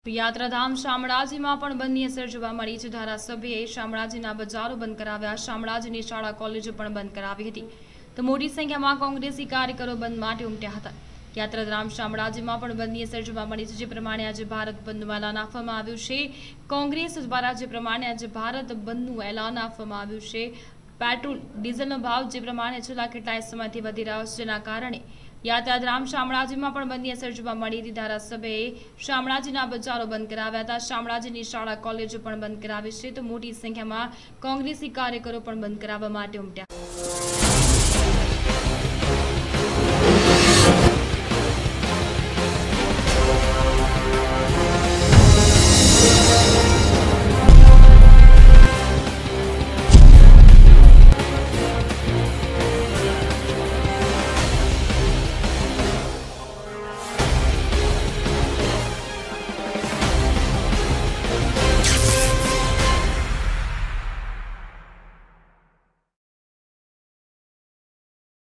યાત્રાધામ શામળાજીમાં પણ બંધની અસર જોવા મળી છે। ધારાસભ્યએ શામળાજીના બજારો બંધ કરાવ્યા, શામળાજીની શાળા કોલેજો પણ બંધ કરાવી હતી, તો મોટી સંખ્યામાં કોંગ્રેસી કાર્યકરો બંધ માટે ઉમટ્યા હતા। યાત્રાધામ શામળાજીમાં પણ બંધની અસર જોવા મળી છે, જે પ્રમાણે આજે ભારત બંધનું એલાન આપવામાં આવ્યું છે। કોંગ્રેસ દ્વારા જે પ્રમાણે આજે ભારત બંધનું એલાન આપવામાં આવ્યું છે, પેટ્રોલ ડીઝલનો ભાવ જે પ્રમાણે છેલ્લા કેટલાય સમયથી વધી રહ્યો છે, જેના કારણે યાત્રાધામ શામળાજીમાં પણ બંધની અસર જોવા મળી હતી। ધારાસભ્યએ શામળાજીના બજારો બંધ કરાવ્યા હતા, શામળાજીની શાળા કોલેજો પણ બંધ કરાવી છે, તો મોટી સંખ્યામાં કોંગ્રેસી કાર્યકરો પણ બંધ કરાવવા માટે ઉમટ્યા।